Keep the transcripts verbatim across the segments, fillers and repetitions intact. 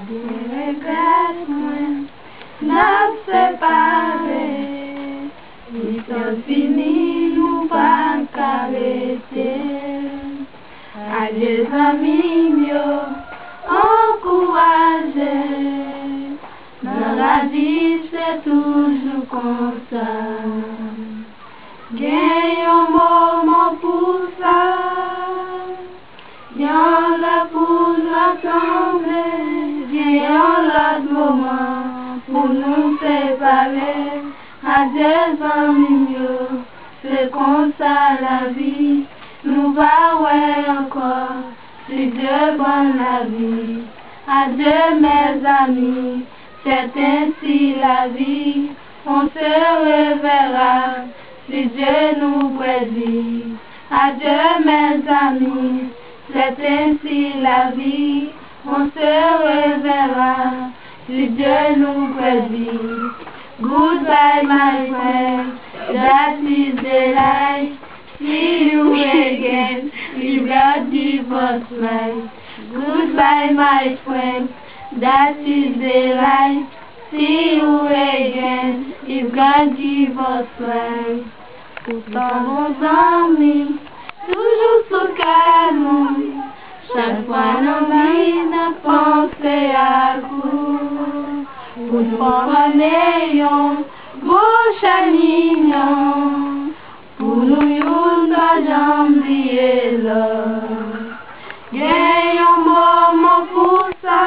Gen regret mwen, nan separe. Misyon fini nou pa karete. Adye zami yo, ankouraje. Nan la vie c'est toujours comme ça. Gen yon moment pour ça. Yon la pour nous rassembler. Gen yon l'autre moment pour nous séparer. Adieu amis yo, c'est comme ça la vie. Nous va ouais encore, si Dieu bonne la vie. Adieu mes amis, c'est ainsi la vie. On se reverra, si Dieu nous prédit. Adieu mes amis, c'est ainsi la vie. On se reverra, si Dieu nous prédit. Goodbye my friend, that is the life. See you again, if God give us life. Goodbye my friend, that is the life. See you again, if God give us life. Pourtant nos amis, toujours sous calme. Chaque fois nos vies n'a pensé à coup. Pour nous ayons beau chalignon. Pour nous yon da jambier là. Gen yon moment pour ça.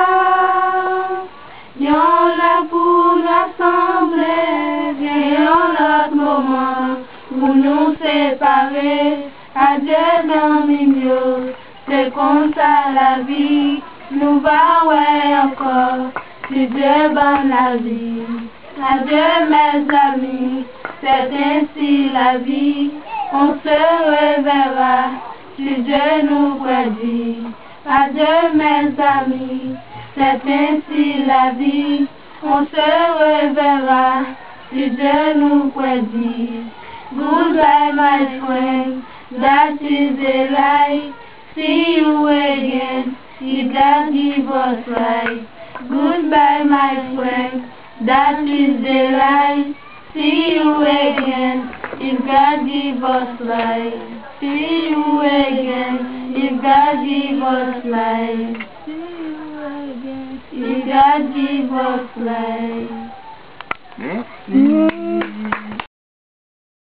Yon là pour rassembler. Gen yon l'autre moment pour nous séparer. Adieu amis yo, c'est comme ça la vie. Nous va ouais encore, si Dieu bonne la vie. Adieu mes amis, c'est ainsi la vie. On se reverra, si Dieu nous prédit. Adieu mes amis, c'est ainsi la vie. On se reverra, si Dieu nous prédit. Goodbye my friend, that is the life. See you again, if God give us life. Goodbye my friend, that is the life. See you again, if God give us life. See you again, if God give us life. See you again, if God give us life. Hmm?